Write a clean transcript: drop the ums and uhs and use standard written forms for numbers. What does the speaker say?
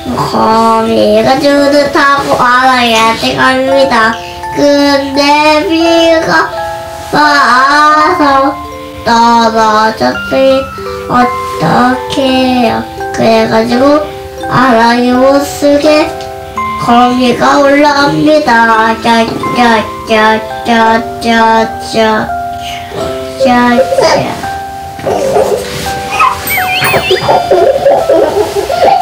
거미가 줄을 타고 알아야지 갑니다. 근데 비가 와서 떨어졌으니 어떡해요. 그래가지고 알아요 못 쓰게 거미가 올라옵니다. 짜짜짜짜짜짜 짜짜